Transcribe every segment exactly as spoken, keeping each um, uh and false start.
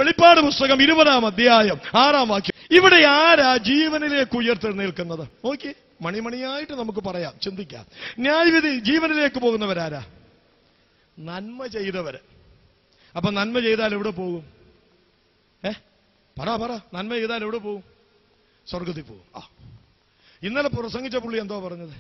വെളിപ്പാട് പുസ്തകം ഇരുപതാം അധ്യായം ആറാം വാക്യം. ഇവിടെ ആരാ ജീവനിലേക്ക് ഉയർത്തെഴുന്നേൽക്കുന്നത്? നോക്കി, മണിമണിയായിട്ട് നമുക്ക് പറയാം, ചിന്തിക്കാം. ന്യായവിധി ജീവനിലേക്ക് പോകുന്നവരാരാ? നന്മ ചെയ്തവര്. അപ്പൊ നന്മ ചെയ്താൽ എവിടെ പോകും? ഏ പറ പറ നന്മ ചെയ്താൽ എവിടെ പോകും? സ്വർഗത്തിൽ പോകും. ആ ഇന്നലെ പ്രസംഗിച്ച പുള്ളി എന്തോ പറഞ്ഞത്?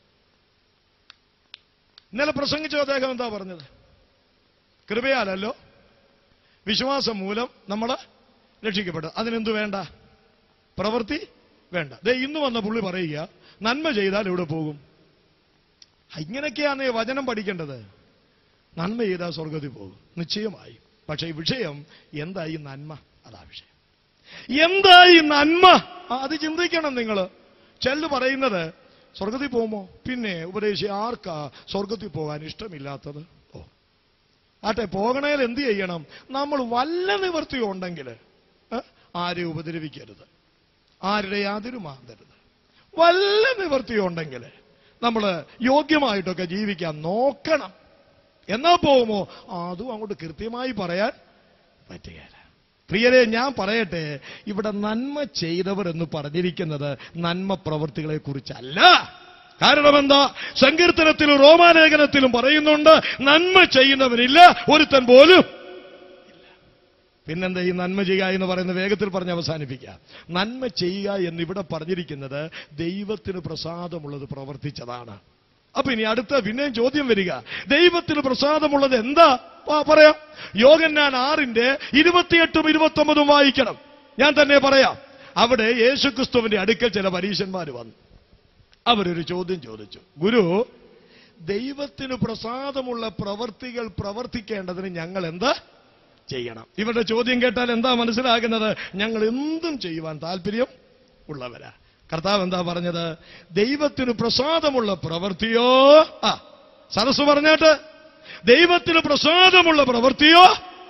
ഇന്നലെ പ്രസംഗിച്ച അദ്ദേഹം എന്താ പറഞ്ഞത്? കൃപയാലല്ലോ, വിശ്വാസം മൂലം നമ്മൾ രക്ഷിക്കപ്പെട്ടു. അതിനെന്തു വേണ്ട? പ്രവൃത്തി വേണ്ട. ദേ ഇന്ന് വന്ന പുള്ളി പറയുക, നന്മ ചെയ്താൽ എവിടെ പോകും? ഇങ്ങനെയൊക്കെയാണ് വചനം പഠിക്കേണ്ടത്. നന്മ ചെയ്താൽ സ്വർഗത്തിൽ പോകും നിശ്ചയമായി. പക്ഷെ ഈ വിഷയം എന്തായി നന്മ? അതാ വിഷയം. എന്തായി നന്മ? അത് ചിന്തിക്കണം നിങ്ങൾ. ചെല്ലു പറയുന്നത് സ്വർഗത്തിൽ പോകുമോ? പിന്നെ ഉപദേശി ആർക്കാ സ്വർഗത്തിൽ പോകാൻ ഇഷ്ടമില്ലാത്തത്? ഓ ആട്ടെ, പോകണേൽ എന്ത് ചെയ്യണം? നമ്മൾ വല്ല നിവൃത്തിയും ഉണ്ടെങ്കിൽ ആരെ ഉപദ്രവിക്കരുത്, ആരുടെ യാതൊരു മാന്തരുത്. വല്ല നിവൃത്തിയും ഉണ്ടെങ്കിൽ നമ്മൾ യോഗ്യമായിട്ടൊക്കെ ജീവിക്കാൻ നോക്കണം. എന്നാ പോകുമോ? അതും അങ്ങോട്ട് കൃത്യമായി പറയാൻ പറ്റുകയില്ല. പ്രിയരെ, ഞാൻ പറയട്ടെ, ഇവിടെ നന്മ ചെയ്തവർ എന്ന് പറഞ്ഞിരിക്കുന്നത് നന്മ പ്രവൃത്തികളെ കുറിച്ചല്ല. കാരണം എന്താ? സങ്കീർത്തനത്തിലും റോമാലേഖനത്തിലും പറയുന്നുണ്ട്, നന്മ ചെയ്യുന്നവരില്ല ഒരുത്തൻ പോലും ഇല്ല. പിന്നെന്താ ഈ നന്മ ചെയ്യുക എന്ന് പറയുന്നത്? വേഗത്തിൽ പറഞ്ഞ് അവസാനിപ്പിക്കുക. നന്മ ചെയ്യുക എന്നിവിടെ പറഞ്ഞിരിക്കുന്നത് ദൈവത്തിന് പ്രസാദമുള്ളത് പ്രവർത്തിച്ചതാണ്. അപ്പൊ ഇനി അടുത്ത പിന്നെയും ചോദ്യം വരിക, ദൈവത്തിന് പ്രസാദമുള്ളത് എന്താ? പറയാം. യോഹന്നാൻ ആറിന്റെ ഇരുപത്തിയെട്ടും ഇരുപത്തി ഒമ്പതും വായിക്കണം. ഞാൻ തന്നെ പറയാം. അവിടെ യേശുക്രിസ്തുവിന്റെ അടുക്കൽ ചില പരീശന്മാർ വന്നു. അവരൊരു ചോദ്യം ചോദിച്ചു, ഗുരു, ദൈവത്തിന് പ്രസാദമുള്ള പ്രവർത്തികൾ പ്രവർത്തിക്കേണ്ടതിന് ഞങ്ങൾ എന്താ ചെയ്യണം? ഇവരുടെ ചോദ്യം കേട്ടാൽ എന്താ മനസ്സിലാകുന്നത്? ഞങ്ങൾ എന്തും ചെയ്യുവാൻ താല്പര്യം ഉള്ളവരാ. കർത്താവ് എന്താ പറഞ്ഞത്? ദൈവത്തിന് പ്രസാദമുള്ള പ്രവൃത്തിയോ, ആ സരസ് പറഞ്ഞാട്ട്, ദൈവത്തിന് പ്രസാദമുള്ള പ്രവൃത്തിയോ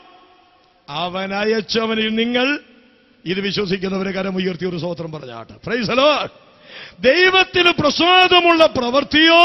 അവൻ അയച്ചവനിൽ നിങ്ങൾ. ഇത് വിശ്വസിക്കുന്നവരെ കരം ഉയർത്തി ഒരു സ്തോത്രം പറഞ്ഞാട്ട്. Praise the Lord. ദൈവത്തിന് പ്രസാദമുള്ള പ്രവൃത്തിയോ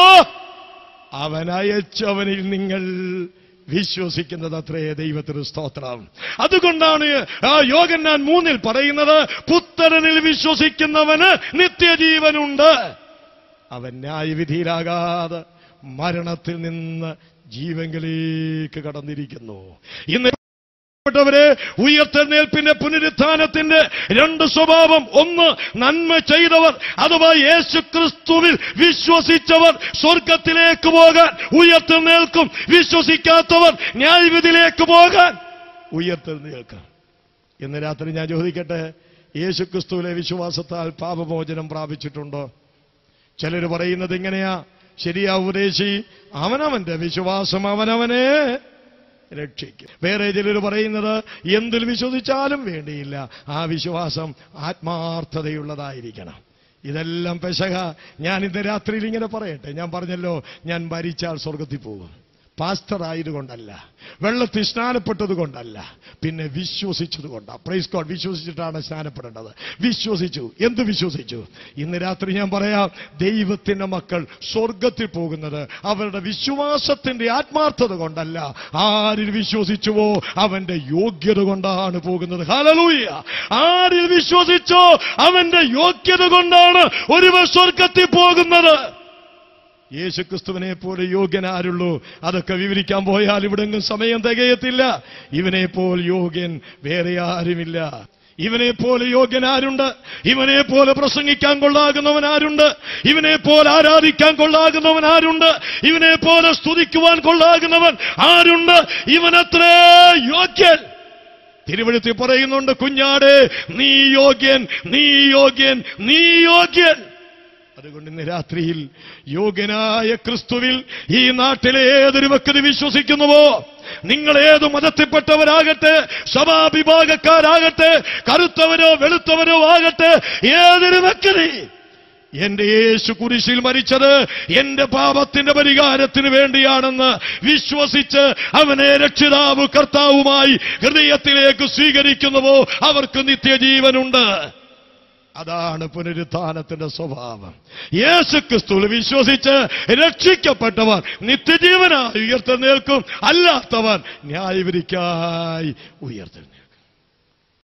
അവൻ അയച്ചവനിൽ നിങ്ങൾ വിശ്വസിക്കുന്നത് അത്രേ ദൈവത്തിന് സ്തോത്രം. അതുകൊണ്ടാണ് ആ യോഹന്നാൻ മൂന്നിൽ പറയുന്നത്, പുത്രനിൽ വിശ്വസിക്കുന്നവന് നിത്യജീവനുണ്ട്, അവൻ ന്യായവിധിയിലാകാതെ മരണത്തിൽ നിന്ന് ജീവനിലേക്ക് കടന്നിരിക്കുന്നു. ഇന്ന് വരെ ഉയർത്തെഴുന്നേൽപ്പിന്റെ പുനരുത്ഥാനത്തിന്റെ രണ്ട് സ്വഭാവം. ഒന്ന്, നന്മ ചെയ്തവർ അഥവാ യേശുക്രിസ്തുവിൽ വിശ്വസിച്ചവർ സ്വർഗത്തിലേക്ക് പോകാൻ ഉയർത്തെഴുന്നേൽക്കും. വിശ്വസിക്കാത്തവർ ന്യായവിധിയിലേക്ക് പോകാൻ ഉയർത്തെഴുന്നേൽക്കും. ഇന്ന് രാത്രി ഞാൻ ചോദിക്കട്ടെ, യേശുക്രിസ്തുവിലെ വിശ്വാസത്താൽ പാപമോചനം പ്രാപിച്ചിട്ടുണ്ടോ? ചിലർ പറയുന്നത് ഇങ്ങനെയാ, ശരിയാ ഉപദേശി, അവനവന്റെ വിശ്വാസം അവനവനെ രക്ഷിക്കും. വേറെ ചിലർ പറയുന്നത് എന്തിൽ വിശ്വസിച്ചാലും വേണ്ടിയില്ല, ആ വിശ്വാസം ആത്മാർത്ഥതയുള്ളതായിരിക്കണം. ഇതെല്ലാം പെശക. ഞാൻ ഇന്ന് രാത്രിയിൽ ഇങ്ങനെ പറയട്ടെ, ഞാൻ പറഞ്ഞല്ലോ, ഞാൻ മരിച്ചാൽ സ്വർഗത്തിൽ പോകും. പാസ്റ്റർ ആയതുകൊണ്ടല്ല, വെള്ളത്തിൽ സ്നാനപ്പെട്ടത് കൊണ്ടല്ല, പിന്നെ വിശ്വസിച്ചത് കൊണ്ടാണ്. Praise God. വിശ്വസിച്ചിട്ടാണ് സ്നാനപ്പെടേണ്ടത്. വിശ്വസിച്ചു. എന്ത് വിശ്വസിച്ചു? ഇന്ന് രാത്രി ഞാൻ പറയാം, ദൈവത്തിന്റെ മക്കൾ സ്വർഗത്തിൽ പോകുന്നത് അവരുടെ വിശ്വാസത്തിന്റെ ആത്മാർത്ഥത കൊണ്ടല്ല, ആരിൽ വിശ്വസിച്ചുവോ അവന്റെ യോഗ്യത കൊണ്ടാണ് പോകുന്നത്. ഹല്ലേലൂയ. ആരിൽ വിശ്വസിച്ചോ അവന്റെ യോഗ്യത കൊണ്ടാണ് ഒരുവൻ സ്വർഗത്തിൽ പോകുന്നത്. യേശുക്രിസ്തുവിനെ പോലെ യോഗ്യനാരുള്ളൂ? അതൊക്കെ വിവരിക്കാൻ പോയാൽ ഇവിടെങ്ങും സമയം തികയത്തില്ല. ഇവനെ പോൽ യോഗ്യൻ വേറെ ആരുമില്ല. ഇവനെ പോലെ യോഗ്യനാരുണ്ട്? ഇവനെ പോലെ പ്രസംഗിക്കാൻ കൊള്ളാകുന്നവൻ ആരുണ്ട്? ഇവനെ പോലെ ആരാധിക്കാൻ കൊള്ളാകുന്നവൻ ആരുണ്ട്? ഇവനെ പോലെ സ്തുതിക്കുവാൻ കൊള്ളാകുന്നവൻ ആരുണ്ട്? ഇവനത്രേ യോഗ്യൻ. തിരുവെഴുത്തിൽ പറയുന്നുണ്ട്, കുഞ്ഞാടേ നീ യോഗ്യൻ, നീ യോഗ്യൻ, നീ യോഗ്യൻ. അതുകൊണ്ട് ഇന്ന് രാത്രിയിൽ യോഗ്യനായ ക്രിസ്തുവിൽ ഈ നാട്ടിലെ ഏതൊരു വ്യക്തി വിശ്വസിക്കുന്നുവോ, നിങ്ങൾ ഏത് മതത്തിൽപ്പെട്ടവരാകട്ടെ, സഭാവിഭാഗക്കാരാകട്ടെ, കറുത്തവരോ വെളുത്തവരോ ആകട്ടെ, ഏതൊരു വ്യക്തി എന്റെ യേശു കുരിശിൽ മരിച്ചത് എന്റെ പാപത്തിന്റെ പരിഹാരത്തിന് വേണ്ടിയാണെന്ന് വിശ്വസിച്ച് അവനെ രക്ഷിതാവ് കർത്താവുമായി ഹൃദയത്തിലേക്ക് സ്വീകരിക്കുന്നുവോ അവർക്ക് നിത്യജീവനുണ്ട്. അതാണ് പുനരുത്ഥാനത്തിന്റെ സ്വഭാവം. യേശുക്രിസ്തുവിൽ വിശ്വസിച്ച് രക്ഷിക്കപ്പെട്ടവർ നിത്യജീവനായി ഉയർത്തെഴുന്നേൽക്കും, അല്ലാത്തവർ ന്യായവിധിക്കായി ഉയർത്തെഴുന്നേൽക്കും.